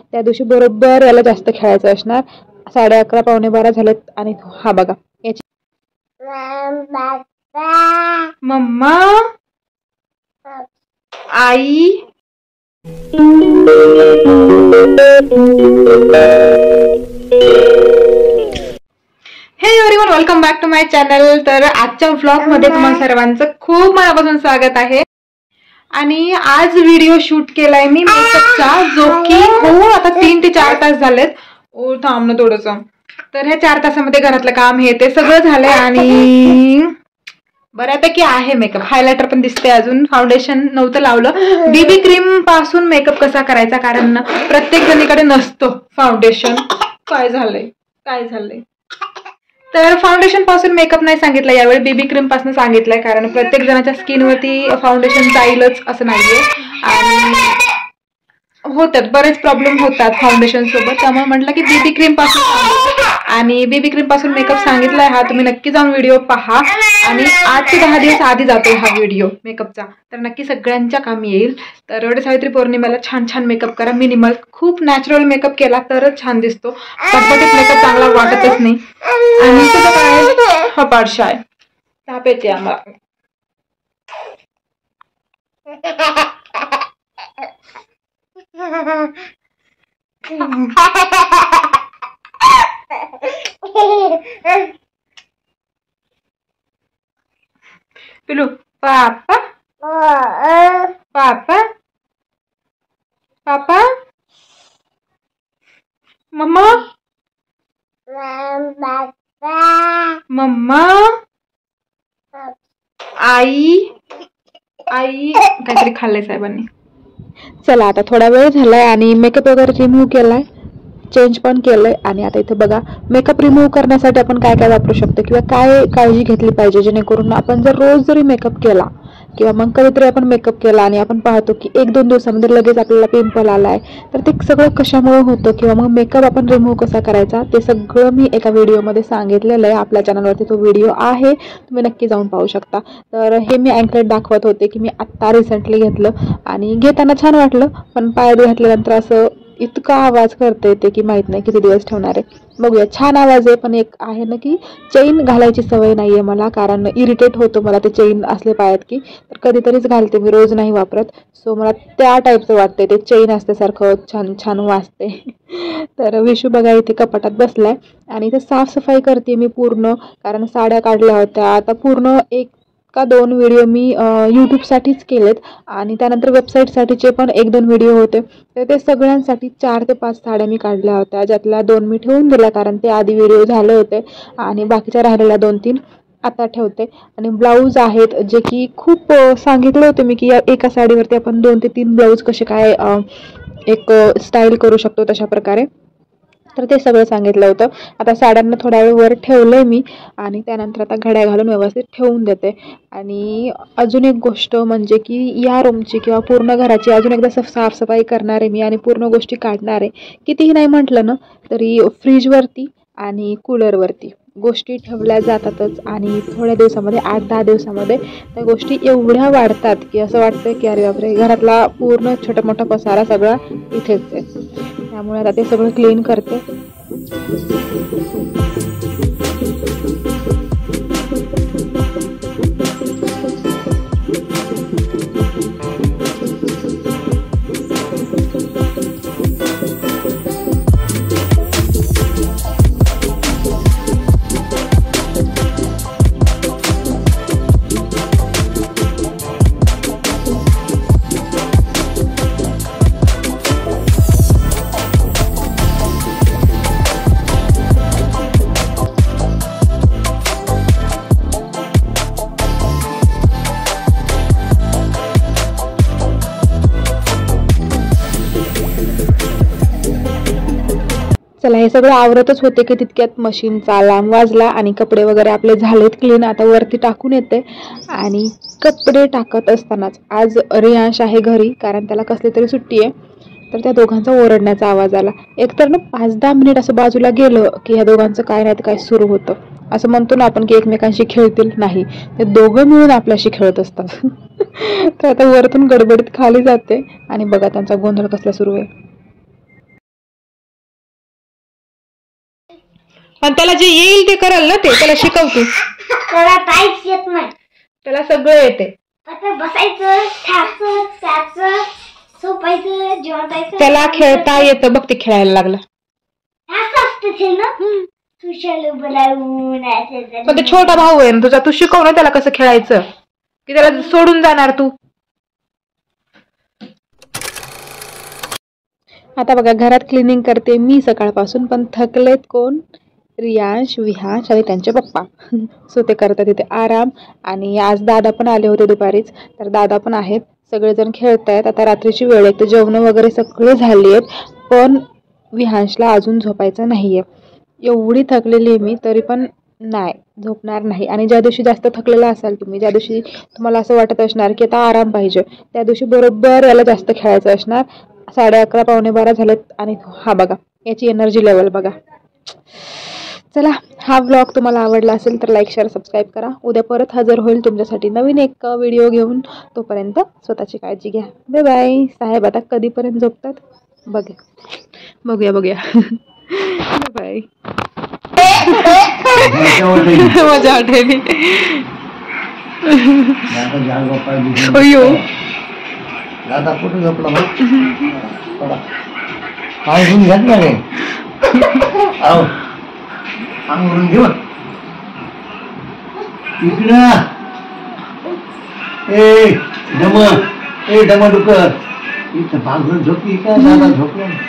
त्या दिवशी बरोबर याला जास्त खेळायचं असणार. 11:30 पावणे 12 झालेत आणि हा बघा याची मम्मा आई hey everyone, welcome back to my channel. तर आजच्या व्लॉग मध्ये तुम्हाला सर्वांचं खूप मनापासून स्वागत आहे. आणि आज व्हिडिओ शूट केलाय मी मेकअपचा, जो की आता 3 ते 4 तास झालेत. ओ थांब ना थोडस. तर ह्या 4 तासामध्ये घरातलं काम हे ते सगळं झालंय आणि बऱ्यापैकी आहे मेकअप. हायलायटर पण दिसते, अजून फाउंडेशन नव्हतं लावलं. बीबी क्रीम पासून मेकअप कसा करायचा, कारण प्रत्येक जणीकडे नसतं फाउंडेशन. काय झालंय तर फाउंडेशन पासून मेकअप नाही सांगितलं यावेळी, बीबी क्रीम पासून सांगितलंय. कारण प्रत्येक जणाच्या स्किनवरती फाउंडेशन जाईलच असं नाहीये आणि होतात बरेच प्रॉब्लेम होतात फाउंडेशन सोबत. त्यामुळे म्हटलं की बीबी क्रीम पासून आणि बीबी क्रीम पासून मेकअप सांगितलाय हा. तुम्ही नक्की जाऊन व्हिडिओ पहा. आणि 8 ते 10 दिवस आधी जातो हा व्हिडिओ मेकअपचा, तर नक्की सगळ्यांच्या कामी येईल. तर वड सावित्री पौर्णिमेला छान छान मेकअप करा. मिनिमल, खूप नॅचरल मेकअप केला तरच छान दिसतो. पटपटीत मेकअप चांगला वाटतच नाही. आणि तुझं काय हा पाडशा आहे, ताप येते आम्हाला. पिलू पापा पापा पापा मम्मा मम्मा आई आई काहीतरी खाल्लंय साहेबांनी. चला आता थोडा वेळ झालाय आणि मेकअप वगैरे रिमूव्ह केलाय, चेंज पण केलंय. आणि आता इथे बघा मेकअप रिमूव्ह करण्यासाठी आपण काय काय वापरू शकतो किंवा काय काळजी घेतली पाहिजे, जेणेकरून आपण जर रोज जरी मेकअप केला किंवा मग कधीतरी आपण मेकअप केला आणि आपण पाहतो की 1-2 दिवसामध्ये लगेच आपल्याला पिंपल आलाय, तर ते सगळं कशामुळे होतं किंवा मग मेकअप आपण रिमूव्ह कसा करायचा ते सगळं मी एका व्हिडिओमध्ये सांगितलेलं आहे. आपल्या चॅनलवरती तो व्हिडिओ आहे, तुम्ही नक्की जाऊन पाहू शकता. तर हे मी अँकलेट दाखवत होते की मी आत्ता रिसेंटली घेतलं आणि घेताना छान वाटलं, पण पायात घातल्यानंतर असं इतका आवाज करते ते की माहित नाही किती दिवस ठेवणार आहे. बघूया, छान आवाज आहे. पण एक आहे ना की चेन घालायची सवय नाही आहे मला, कारण इरिटेट होतो मला ते चेन असले पायात की. तर कधीतरीच घालते मी, रोज नाही वापरत. सो मला त्या टाईपचं वाटते, ते चेन असल्यासारखं छान छान वाजते. तर विशू बघा इथे कपाटात बसलाय आणि इथे साफसफाई करते मी पूर्ण, कारण साड्या काढल्या होत्या. आता पूर्ण 1 का 2 व्हिडिओ मी यूट्यूबसाठीच केलेत आणि त्यानंतर वेबसाईटसाठीचे पण 1-2 व्हिडिओ होते. तर ते सगळ्यांसाठी 4 ते 5 साड्या मी काढल्या होत्या, ज्यातल्या 2 मी ठेवून दिल्या कारण ते आधी व्हिडिओ झाले होते आणि बाकीच्या राहिलेल्या 2-3 आता ठेवते. आणि ब्लाऊज आहेत जे की खूप सांगितले होते मी की एका साडीवरती आपण 2 ते 3 ब्लाऊज कसे काय एक स्टाईल करू शकतो तशा प्रकारे, तर ते सगळं सांगितलं होतं. आता साड्यांना थोड्या वेळ वर ठेवलंय मी आणि त्यानंतर आता घड्या घालून व्यवस्थित ठेवून देते. आणि अजून एक गोष्ट म्हणजे की या रूमची किंवा पूर्ण घराची अजून एकदा साफसफाई करणार आहे मी आणि पूर्ण गोष्टी काढणार आहे. कितीही नाही म्हटलं ना तरी फ्रीजवरती आणि कूलरवरती गोष्टी ठेवल्या जातातच आणि थोड्या दिवसामध्ये 8-10 दिवसामध्ये त्या गोष्टी एवढ्या वाढतात की असं वाटतं की अरे बापरे, घरातला पूर्ण छोटा मोठा पसारा सगळा इथेच आहे. त्यामुळे आता ते सगळं क्लीन करते. चला हे सगळं आवरतच होते की तितक्यात मशीनचा अलार्म वाजला आणि कपडे वगैरे आपले झालेत क्लीन. आता वरती टाकून येते आणि कपडे टाकत असतानाच आज रियांश आहे घरी, कारण त्याला कसली तरी सुट्टी आहे. तर त्या दोघांचा ओरडण्याचा आवाज आला. एकतर ना 5-10 मिनिट असं बाजूला गेलं की ह्या दोघांचं काय नाही काय सुरू होतं. असं म्हणतो ना आपण की एकमेकांशी खेळतील, नाही, ते दोघं मिळून आपल्याशी खेळत असतात. तर आता वरतून गडबडीत खाली जाते आणि बघा त्यांचा गोंधळ कसला सुरू आहे. पण त्याला जे येईल ते कराल ना, ते त्याला शिकवतो. त्याला काहीच येत नाही. त्याला सगळं येते. आता बसायचं, खायचं, प्यायचं, झोपायचं, जेवायचं. त्याला खेळता येतं बघ, ते खेळायला लागला. असं असतं ते ना. तुझ्याला बोलावून पण ते छोटा भाऊ आहे ना तुझा, तू शिकव ना त्याला कसं खेळायचं, की त्याला सोडून जाणार तू. आता बघा घरात क्लिनिंग करते मी सकाळपासून, पण थकलेत कोण? रियांश, विहांश आणि त्यांचे पप्पा. सो ते करतात तिथे आराम. आणि आज दादा पण आले होते दुपारीच, तर दादा पण आहेत. सगळेजण खेळतायत. आता रात्रीची वेळ आहे, तर जेवणं वगैरे सगळे झाली आहेत, पण विहांशला अजून झोपायचं नाहीये. एवढी थकलेली मी तरी पण नाही झोपणार नाही. आणि ज्या दिवशी जास्त थकलेला असाल तुम्ही, ज्या दिवशी तुम्हाला असं वाटत असणार की आता आराम पाहिजे, त्या दिवशी बरोबर याला जास्त खेळायचं असणार. 11:30 पावणे 12 झालेत आणि हा बघा याची एनर्जी लेवल बघा. चला, हा व्लॉग तुम्हाला आवडला असेल तर लाईक, शेअर, सबस्क्राईब करा. उद्या परत हजर होईल तुमच्यासाठी नवीन एक व्हिडिओ घेऊन. तोपर्यंत स्वतःची काळजी घ्या. Bye bye. साहेब आता कधीपर्यंत झोपतात बघूया. बाय. मजा वाटेली. दादा कुठे झोपला काय घेऊन घेत ना रे. अंगून घेऊन इकडं डम डुकर इथं बांधून झोपली का? दादा झोपला.